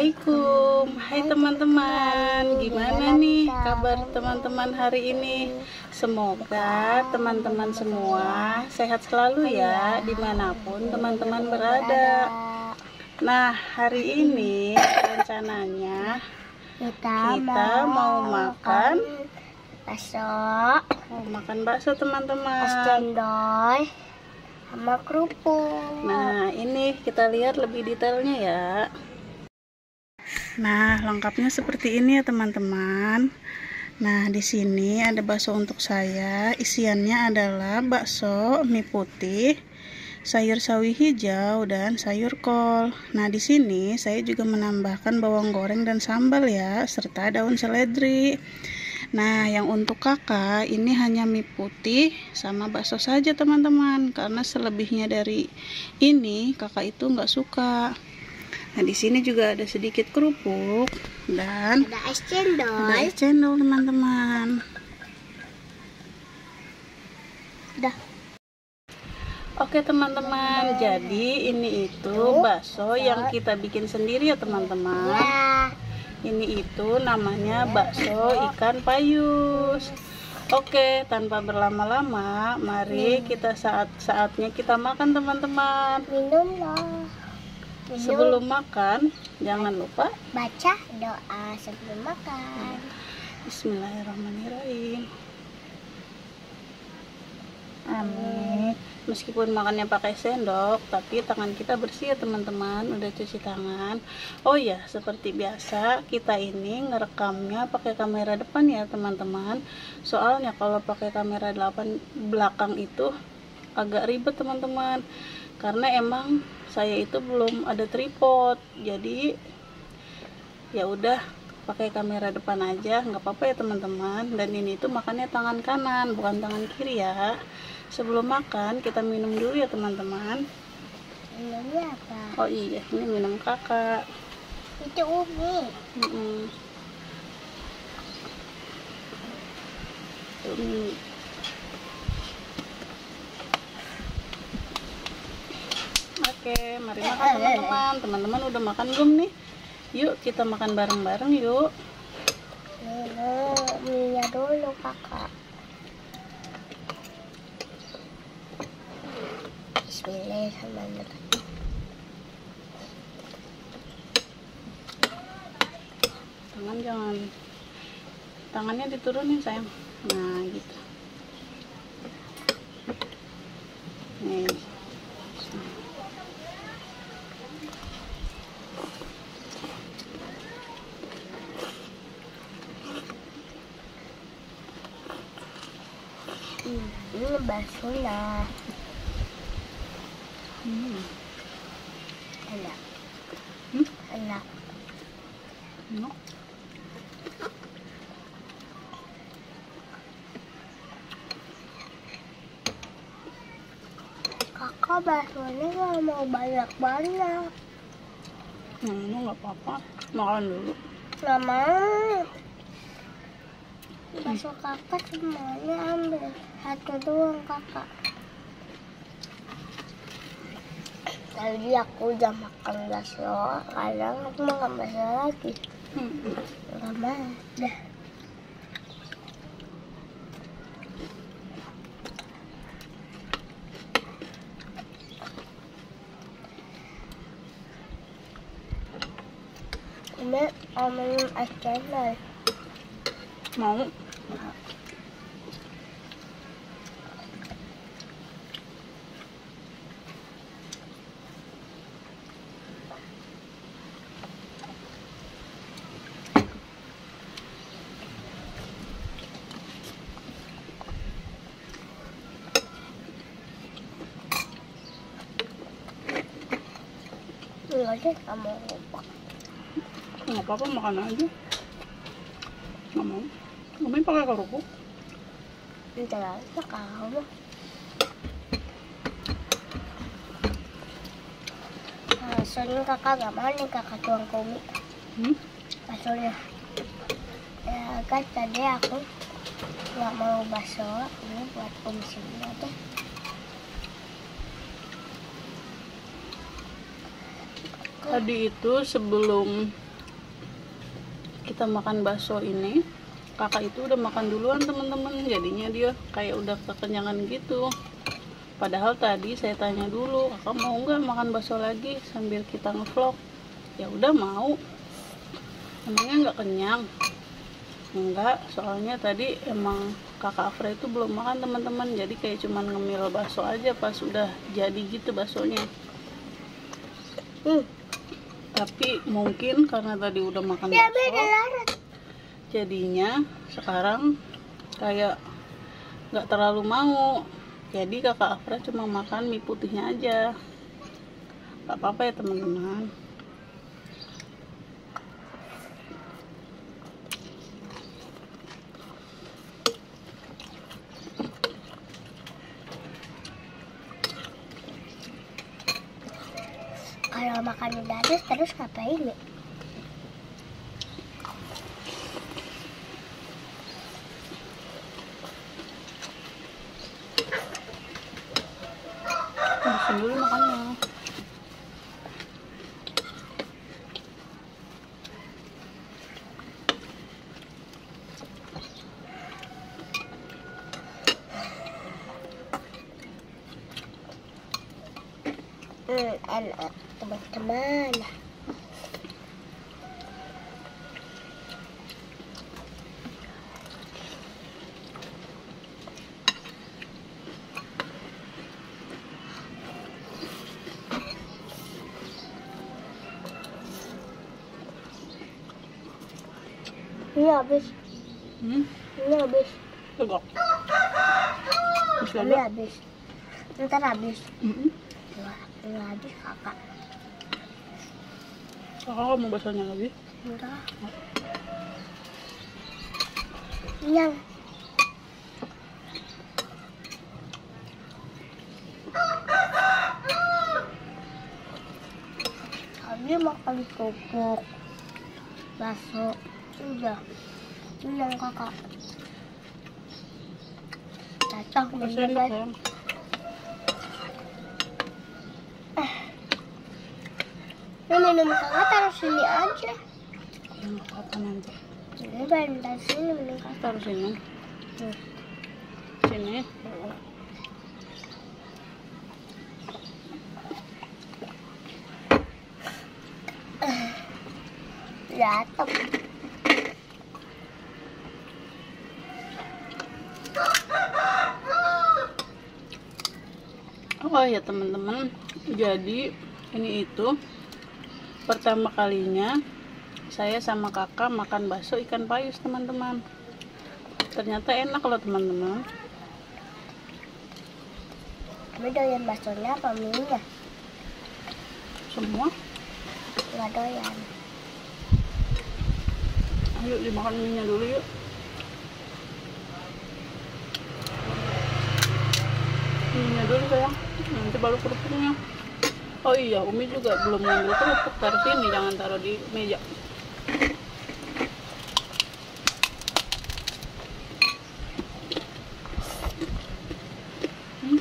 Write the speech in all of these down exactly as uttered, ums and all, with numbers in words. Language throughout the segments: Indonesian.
Assalamualaikum. Hai teman-teman, gimana nih kabar teman-teman hari ini? Semoga teman-teman semua sehat selalu ya, dimanapun teman-teman berada. Nah, hari ini rencananya kita, kita mau makan bakso, mau makan bakso teman-teman. es cendol sama kerupuk. Nah, ini kita lihat lebih detailnya ya. Nah, lengkapnya seperti ini ya teman-teman. Nah, di sini ada bakso untuk saya. Isiannya adalah bakso, mie putih, sayur sawi hijau dan sayur kol. Nah, di sini saya juga menambahkan bawang goreng dan sambal ya, serta daun seledri. Nah, yang untuk kakak ini hanya mie putih sama bakso saja teman-teman, karena selebihnya dari ini kakak itu nggak suka. Nah, di sini juga ada sedikit kerupuk dan Ada es cendol. ada es cendol teman-teman. Udah. Oke teman-teman, jadi ini itu bakso yang kita bikin sendiri ya teman-teman. Ya. Ini itu namanya bakso ikan payus. Oke, tanpa berlama-lama, mari kita saat-saatnya kita makan teman-teman. Minum loh. Minum. Sebelum makan, jangan lupa Baca doa sebelum makan. Bismillahirrahmanirrahim. Amin. Meskipun makannya pakai sendok, tapi tangan kita bersih ya teman-teman, udah cuci tangan. Oh ya, seperti biasa kita ini ngerekamnya pakai kamera depan ya teman-teman. Soalnya kalau pakai kamera delapan belakang itu agak ribet teman-teman. Karena emang saya itu belum ada tripod. Jadi ya udah pakai kamera depan aja, nggak apa-apa ya teman-teman. Dan ini tuh makannya tangan kanan, bukan tangan kiri ya. Sebelum makan kita minum dulu ya teman-teman. Minumnya apa? Oh iya, ini minum kakak. Itu umi. Mm -mm. Umi. Oke, mari makan teman-teman. Teman-teman udah makan belum nih? Yuk kita makan bareng-bareng yuk. Minum minyak dulu kakak. Bismillahirrahmanirrahim. Tangan jangan, tangannya diturunin sayang. Nah gitu. Nih. Hmm, ini baksonya. Hmm. Enak. Hmm? Enak. No. Kakak baksonya nggak mau banyak-banyak. Hmm, ini nggak apa-apa. Makan dulu. Nggak mau. Bakso kakak semuanya ambil. Satu doang kakak. Tadi aku udah makan bakso, kadang aku makan bakso lagi. Hmm. Nggak mau. Dah. Ini mau minum es cendol. Mau? Enggak deh, nggak mau lupa. Nggak apa-apa, makan aja. Nggak mau. Umi pakai kerupuk. Entar aja kamu. Baksonya kakak nggak mau nih, kakak tuang ke umi. Hmm? Baksonya. Ya kan tadi aku nggak mau bakso, ini buat umi semua deh. Tadi itu sebelum kita makan bakso ini, kakak itu udah makan duluan teman-teman, jadinya dia kayak udah kekenyangan gitu. Padahal tadi saya tanya dulu, kakak mau nggak makan bakso lagi sambil kita ngevlog? Ya udah mau. Emangnya nggak kenyang? Enggak, soalnya tadi emang kakak Afra itu belum makan teman-teman, jadi kayak cuman ngemil bakso aja pas udah jadi gitu baksonya. Hmm. Tapi mungkin karena tadi udah makan bakso, jadinya sekarang kayak nggak terlalu mau. Jadi kakak Afra cuma makan mie putihnya aja. Gak apa-apa ya teman-teman. Kalau makan mie dadas terus ngapain nih? Habisin dulu makannya. Hmm, enak teman-teman. Ini habis. Hmm? Ini habis. Tegak. Masih Ini ada? habis. Ntar habis. Mm-mm. Dua, ini habis kakak. Kakak mau baksonya lagi? Enggak. Yang tadi makan kerupuk bakso udah bilang kakak datang Kasih minum enak lagi. ya. Ini minum kakak taruh sini aja. Ya nggak apa-apa nanti. Ini baru dari sini minum kakak. Taruh sini. Hmm. Sini. Datang. Oh ya teman-teman, jadi ini itu pertama kalinya saya sama kakak makan bakso ikan payus teman-teman. Ternyata enak loh teman-teman. Kamu doyan baksonya apa mie-nya? Semua. Nggak doyan. Ayo dimakan mie-nya dulu yuk. Mie-nya dulu sayang, nanti baru kerupuknya. Oh iya, Umi juga belum ngambil kerupuk, taruh sini, jangan taruh di meja. Hmm.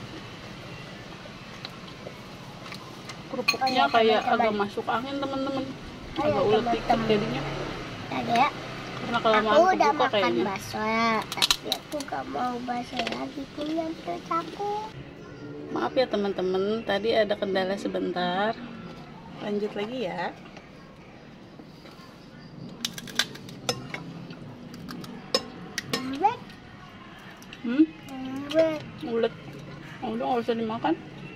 Kerupuknya Oh iya, kayak teman-teman. agak masuk angin teman-teman, Oh iya, agak ulet dikit teman-teman. jadinya. Tadi ya, Karena kelamaan aku udah kebuka makan kayaknya. bakso ya, tapi aku gak mau bakso lagi punya perut aku. Maaf ya teman-teman, tadi ada kendala sebentar. Lanjut lagi ya. Lembek, Hmm? lembek. Ulet. Oh, udah nggak usah dimakan.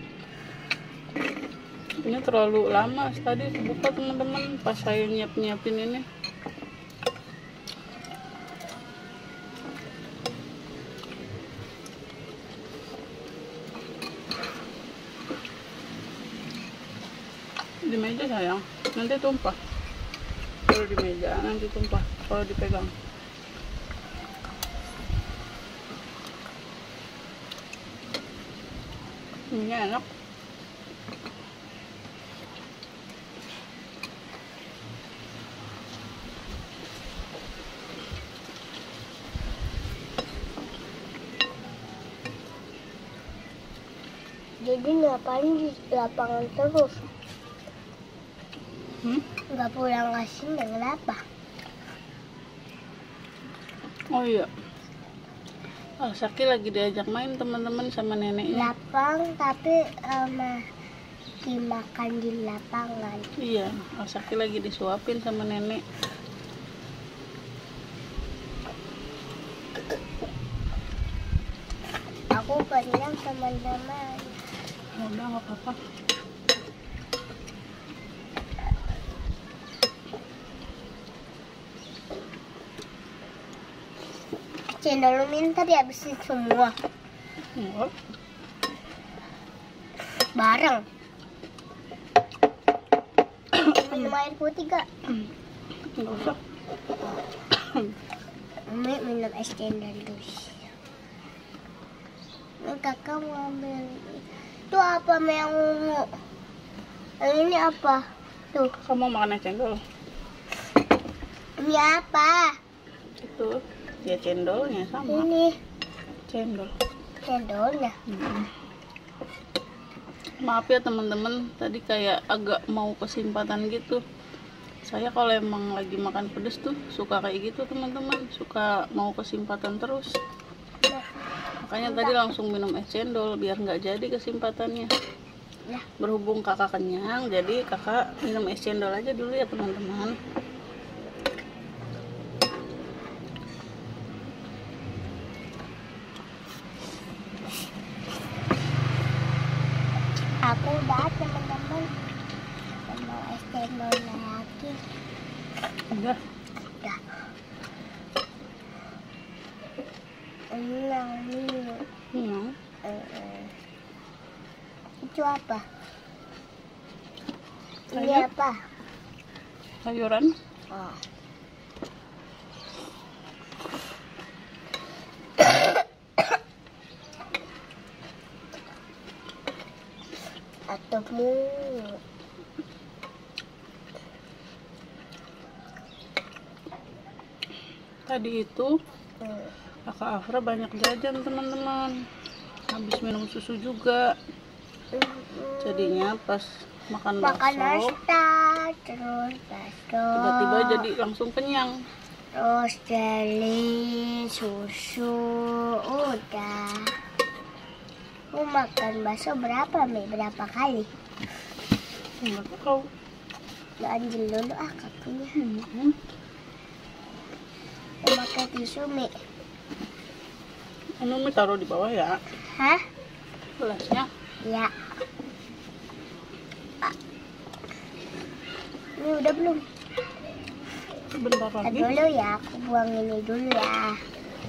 Ini terlalu lama tadi buka teman-teman pas saya nyiap-nyiapin ini. Di meja sayang, nanti tumpah. Kalau di meja nanti tumpah kalau dipegang. Ini enak. Jadi ngapain di lapangan terus? Hmm? Nggak pulang ke sini kenapa? Oh iya, oh, Saki lagi diajak main teman-teman sama neneknya. Lapang tapi um, dimakan di lapangan. Iya, oh, Saki lagi disuapin sama nenek. Aku kenyang teman-teman. Udah nggak apa-apa. Cendol minta dihabisin semua. Enggak. Bareng. Minum air putih gak? Nggak usah. Umi minum es cendol dulu. Kakak mau ambil. Itu apa yang ungu? Yang ini apa? Tuh. Kamu makan es cendol? Ini apa? Itu ya cendolnya sama. Ini Cendol. cendolnya. Hmm. Maaf ya teman-teman, tadi kayak agak mau kesempatan gitu. Saya kalau emang lagi makan pedes tuh suka kayak gitu teman-teman, suka mau kesempatan terus. Makanya tadi langsung minum es cendol biar nggak jadi kesempatannya. Nah. Berhubung kakak kenyang, jadi kakak minum es cendol aja dulu ya teman-teman. Aku udah teman-teman. Mau es cendol lagi. Udah. Udah. Ini yang ini. Hmm. Eh, Itu apa? Ini Sayur. apa? Sayuran. Oh. Ataumu. Tadi itu Hmm. kakak Afra banyak jajan teman-teman. Habis minum susu juga. Jadinya pas makan Makan bakso nastar, terus bakso, tiba-tiba jadi langsung kenyang. terus jeli, susu, udah. Mau makan bakso berapa Mi? Berapa kali? Nggak tahu. Ganjil dulu ah kakinya. Hmm. Mau makan tisu Mi? Anu Mi taruh di bawah ya Hah? gelasnya. Ya. Ah. Ini udah belum? Bentar Ntar lagi. dulu ya, aku buang ini dulu ya.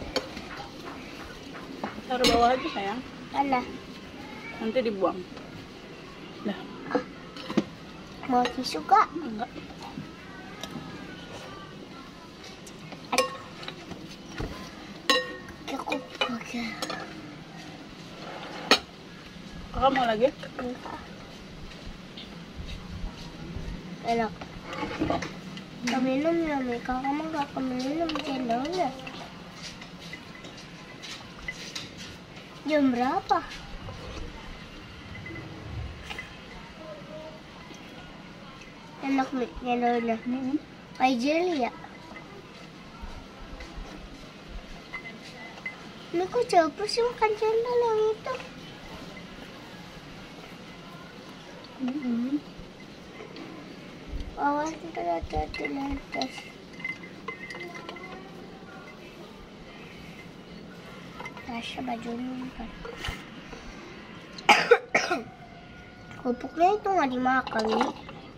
Taruh bawah aja sayang. Mana? Nanti dibuang. Dah. Mau tisu kak? Enggak. Cukup oke. Kakak mau lagi? Enggak. Enak. Gak minum ya Mi, kakak mah gak minum cendolnya. Jam berapa? Enak Mi cendolnya. Hmm. Kayak jelly ya. Ini kok capek sih makan cendol yang itu. Hmm. Awas ntar hati-hati lantas. Rasa bajunya kan. Kerupuknya itu nggak dimakan nih.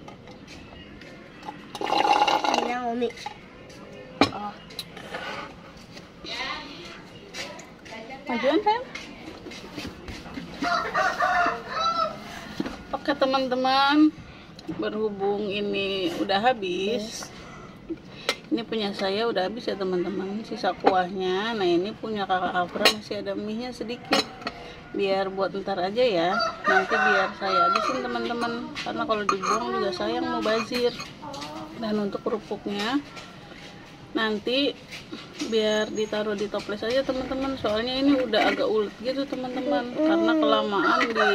Ini yang Umi. Ah. Majuan sayang. Oke teman-teman, berhubung ini udah habis, ini punya saya udah habis ya teman-teman, sisa kuahnya. Nah ini punya kakak Afra masih ada mie-nya sedikit, biar buat ntar aja ya, nanti biar saya habisin teman-teman, karena kalau dibuang juga sayang mau bazir. Dan untuk kerupuknya nanti biar ditaruh di toples aja teman-teman, soalnya ini udah agak ulet gitu teman-teman, karena kelamaan di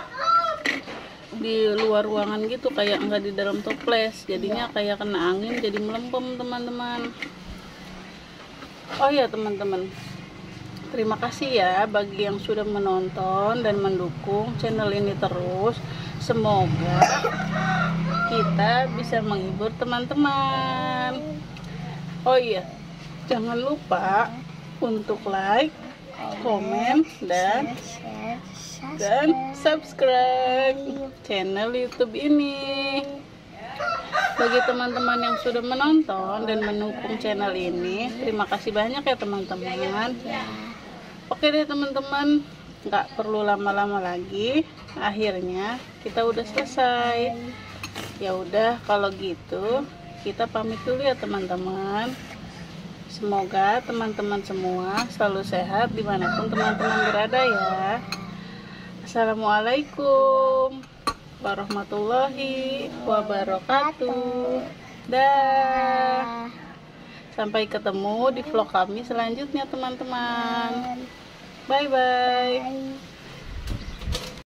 di luar ruangan gitu, kayak nggak di dalam toples, jadinya kayak kena angin jadi melempem teman-teman. Oh ya teman-teman, terima kasih ya bagi yang sudah menonton dan mendukung channel ini terus. Semoga kita bisa menghibur teman-teman. Oh iya, jangan lupa untuk like, komen, dan dan subscribe channel YouTube ini. Bagi teman-teman yang sudah menonton dan mendukung channel ini, terima kasih banyak ya teman-teman. Oke deh teman-teman, nggak perlu lama-lama lagi. Akhirnya kita udah selesai. Ya udah kalau gitu kita pamit dulu ya teman-teman. Semoga teman-teman semua selalu sehat dimanapun teman-teman berada ya. Assalamualaikum warahmatullahi wabarakatuh. Dah. Sampai ketemu di vlog kami selanjutnya teman-teman. Bye bye.